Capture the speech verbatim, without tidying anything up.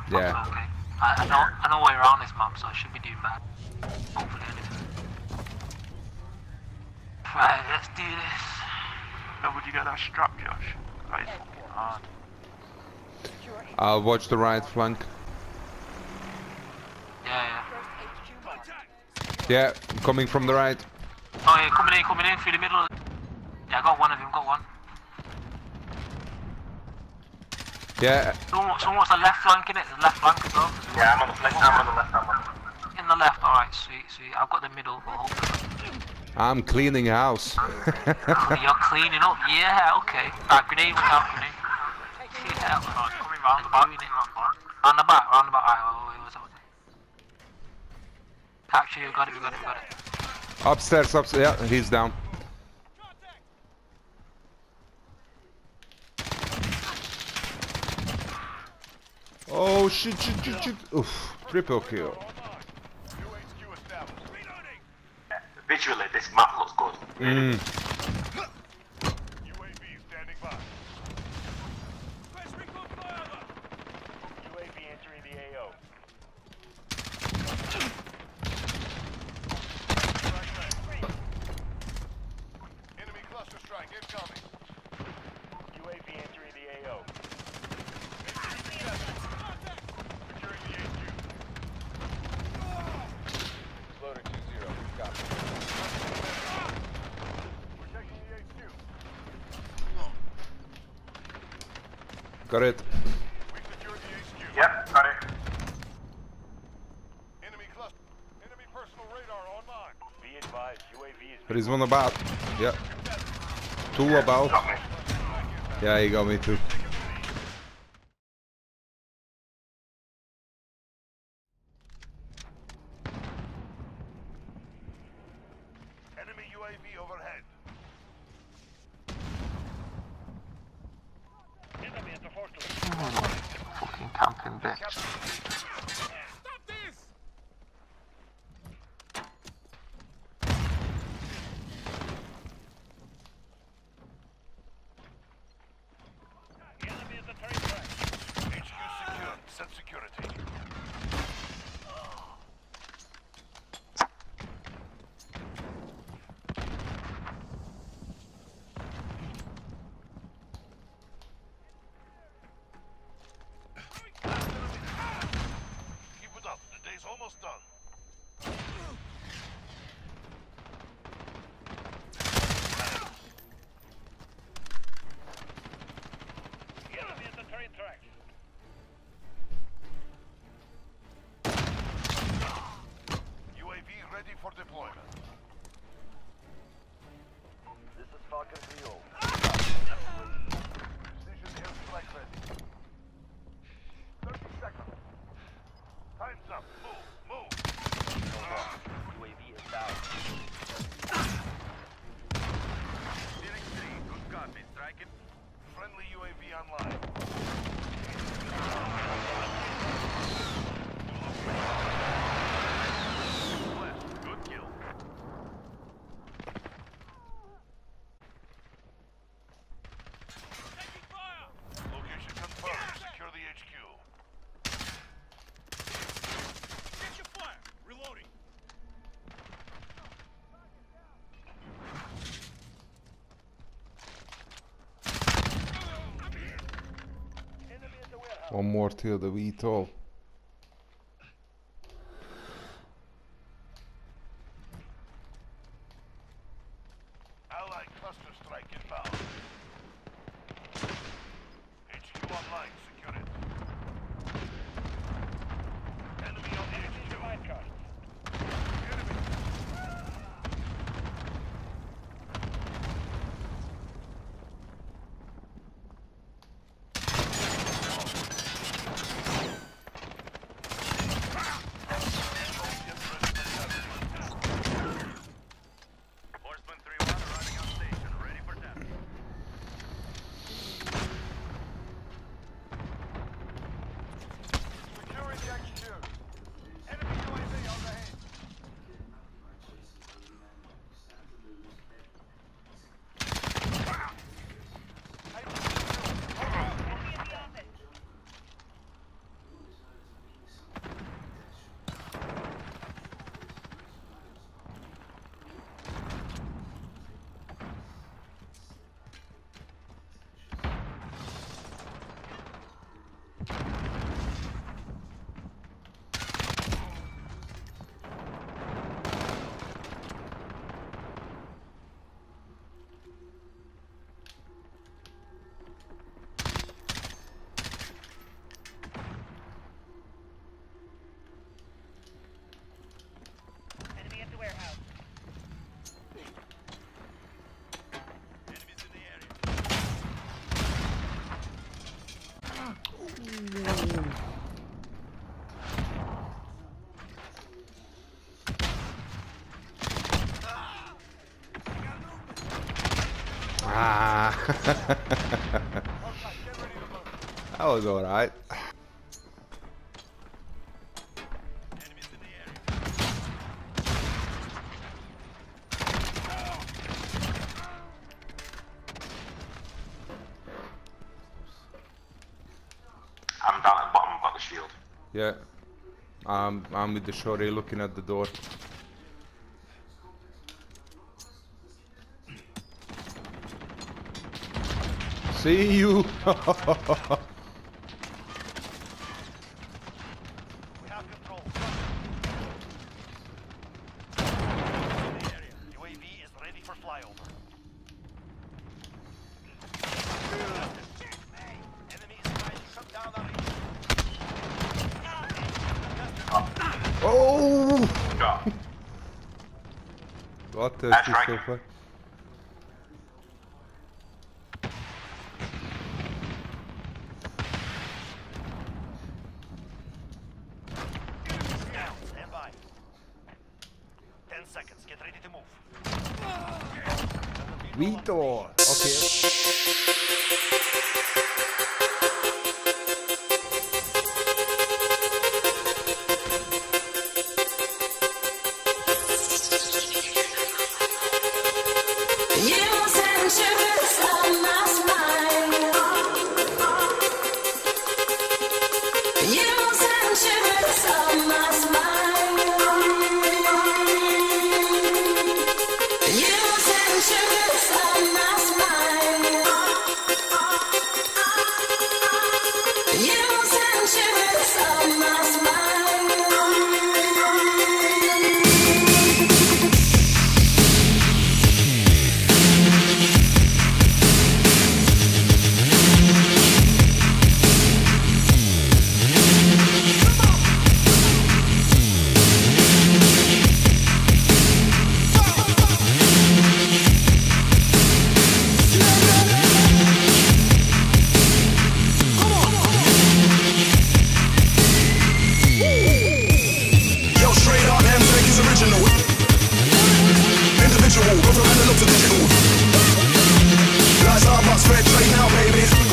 Yeah. Okay. I, I know I know way around this map, so I should be doing bad. Hopefully, anyway. Right, let's do this. How would you get that strap, Josh? That is fucking hard. I'll watch the right flank. Yeah, yeah. Yeah, coming from the right. Oh yeah, coming in, coming in through the middle. Yeah, I got one of them, got one. Yeah. Someone, someone wants the left flank in it, the left flank as well. Yeah, I'm on the left, I'm on the left, I'm on the left. In the left, alright, sweet, sweet. I've got the middle, but hopefully. I'm cleaning house. You're cleaning up, yeah, okay. Right, grenade, watch out, grenade. Yeah, right, coming round the back. Round the back, round the back. Alright, wait, wait, wait, wait. Capture, you got it, we got it, we got it. Upstairs, upstairs. Yeah, he's down. Oh shit, shit, shit, shit. Oof, triple kill. Visually, this map looks good. Mm. U A V standing by. U A V entering the A O. Enemy cluster strike incoming. U A V entering the A O. Securing the H Q. Loader two zero. Copy. We're taking the H Q. Got it. We secured the H Q. Yep, got it. Enemy cluster. Enemy personal radar online. Be advised, U A V is. There is one about. Yeah. Two about. Got me. Yeah, he got me too. Enemy U A V overhead. Enemy at the fortress. Fucking camping bitch. Stop this! Enemy at the train track. H Q secured. Set security. Keep it up. The day's almost done. Enemy at the train track. U A V ready for deployment. This is Falcon three oh. Precision airstrike ready. thirty seconds. Time's up. Move, move. U A V is down. Steering three, good copy. Striking. Friendly U A V online. West, good kill. Taking fire! Location confirmed. Secure the H Q. Get your fire! Reloading. Enemy at the warehouse. One more till the V TOL. Allied cluster strike inbound. H Q online, secure it. Enemy on the H Q. Enemy. Ah. That was alright. I'm down at the bottom, got the shield. Yeah. Um, I'm with the shorty looking at the door. See you! We have control. U A V is ready for flyover. Enemy is trying to shut down our Oh! Yeah. What the That's shit right. so far? down. Stand by. Ten seconds. Get ready to move. Vito! Okay. Individual, go from analog to digital. Lights are box, red trade now, baby.